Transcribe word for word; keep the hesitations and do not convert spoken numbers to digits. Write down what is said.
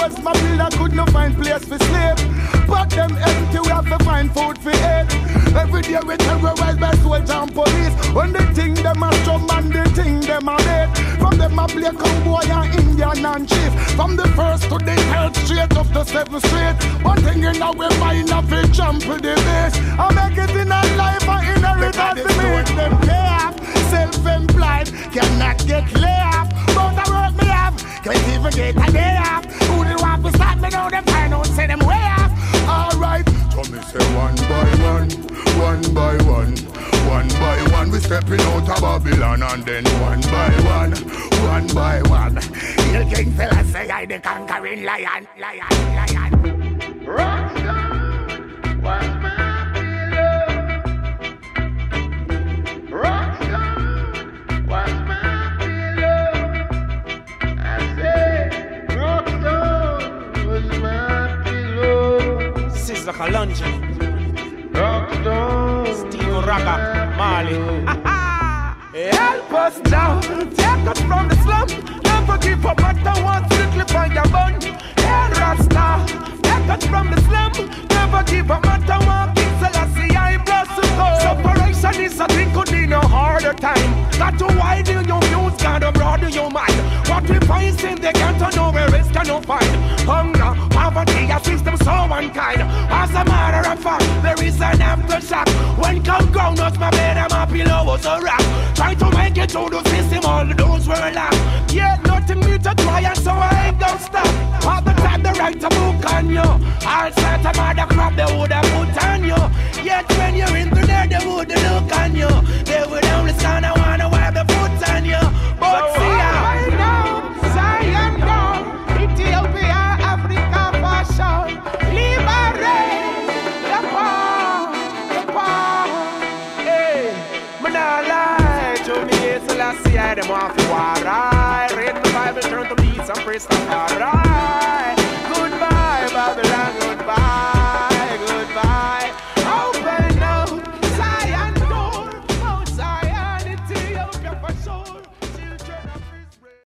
Cause my pillar could not find place for sleep. But them empty, we have to find food for eat. Every day we terrorize by soldiers and police. When they think them a strong man, they think them a dead. From them a play cowboy and Indian and chief. From the first to the third straight up to seventh street. One thing in our mind of it jump to the base. I make it in a life and inheritance to me. Them pay off, self-employed, cannot get lay off. But the work me have, can't even get a day off. Who do want to start me now, them find out, say them way off. Alright, so me say one by one, one by one, one by one. We stepping out of Babylon and then one by one, one by one. You king fella say I the conquering lion, lion, lion. Rockstar, what's my pillow? Rockstar, what's my pillow? I say, Rockstar, what's my pillow? Sizzla Kalonji, Rockstar, Steve Raga, Marley. Help us now, take us from the slum. Never give up, matter what, strictly find your bun. Hey Rasta, take us from the slum. Never give up, matter what, King Selassie, I bless you. Separation is a thing, could be no harder time. Got to widen your views, gotta broaden your mind. What we find in the ghetto, nowhere else can you find. Hunger, poverty, a system so unkind. As a matter of fact, there is an aftershock. When come ground, not my bed and my pillow was a rock. Try to make it through the system, all those were lost. Yeah, nothing new to try, and so I ain't gonna stop. All the time they write a book on you. All sorts of other crap they would have put on you. Yet when you're into there, they would look on you. They would only stand and wanna wipe the foot on you. But so see ya. Right now, Zion down, Ethiopia, Africa fashion. Liberate the poor, the poor. Hey, manala. Selassie, I them want to war. I read the Bible, turn to peace and praise the Lord.